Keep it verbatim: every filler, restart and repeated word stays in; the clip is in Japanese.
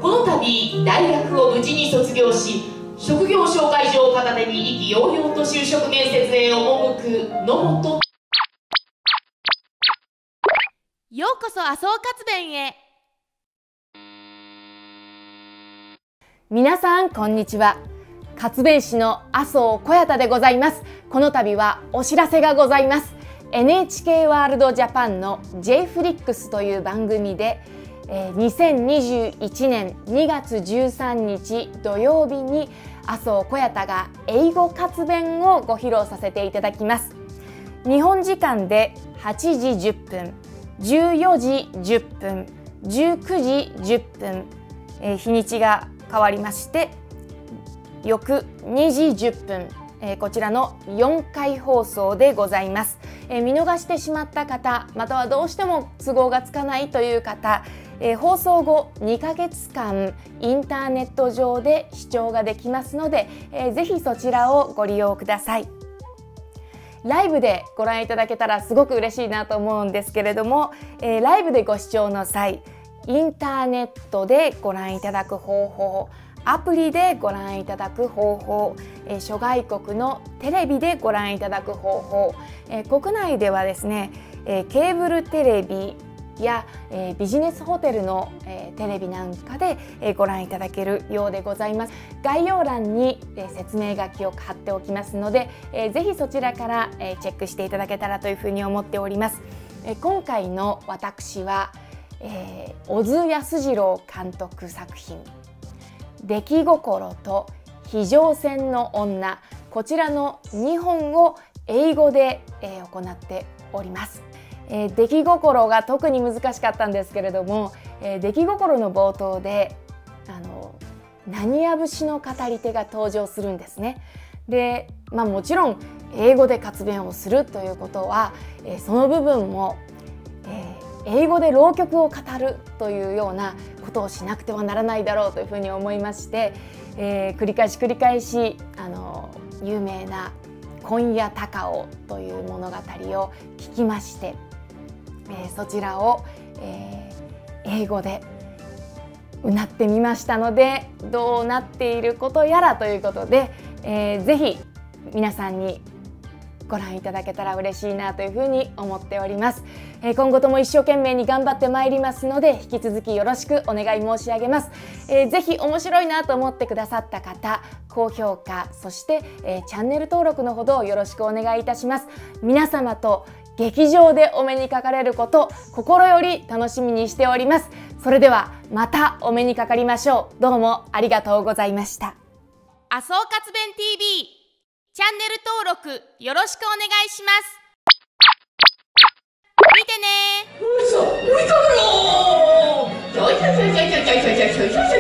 この度大学を無事に卒業し、職業紹介状を片手に意気揚々と就職面接へ赴く野本。 ようこそ麻生活弁へ。皆さんこんにちは。活弁士の麻生小彌太でございます。この度はお知らせがございます。 エヌエイチケー ワールドジャパンの ジェイフリックス という番組でにせんにじゅういちねんにがつじゅうさんにち土曜日に麻生小彌太が英語活弁をご披露させていただきます。日本時間ではちじじゅっぷん、じゅうよじじゅっぷん、じゅうくじじゅっぷん、えー、日にちが変わりまして翌にじじゅっぷん、えー、こちらのよんかい放送でございます。えー、見逃してしまった方、またはどうしても都合がつかないという方、えー、放送後にかげつかんインターネット上で視聴ができますので、えー、ぜひそちらをご利用ください。ライブでご覧いただけたらすごく嬉しいなと思うんですけれども、えー、ライブでご視聴の際、インターネットでご覧いただく方法、アプリでご覧いただく方法、えー、諸外国のテレビでご覧いただく方法、えー、国内ではですね、えー、ケーブルテレビや、えー、ビジネスホテルの、えー、テレビなんかで、えー、ご覧いただけるようでございます。概要欄に、えー、説明書きを貼っておきますので、えー、ぜひそちらから、えー、チェックしていただけたらというふうに思っております。えー、今回の私は、えー、小津安二郎監督作品出来心と非常線の女、こちらのにほんを英語で、えー、行っております。えー、出来心が特に難しかったんですけれども、えー、出来心の冒頭であの浪花節の語り手が登場するんですね。で、まあ、もちろん英語で活弁をするということは、えー、その部分も、えー、英語で浪曲を語るというようなことをしなくてはならないだろうというふうに思いまして、えー、繰り返し繰り返しあの有名な今夜高尾という物語を聞きまして、えー、そちらを、えー、英語でうなってみましたので、どうなっていることやらということで、えー、ぜひ皆さんにご覧いただけたら嬉しいなというふうに思っております。えー、今後とも一生懸命に頑張ってまいりますので、引き続きよろしくお願い申し上げます。えー、ぜひ面白いなと思ってくださった方、高評価、そして、えー、チャンネル登録のほどよろしくお願いいたします。皆様と劇場でお目にかかれること、心より楽しみにしております。それではまたお目にかかりましょう。どうもありがとうございました。 麻生活弁 ティーブイ チャンネル登録よろしくお願いします。見てねー。 うそ、見たよー。ちょいちょいちょいちょいちょいちょいちょいちょいちょい。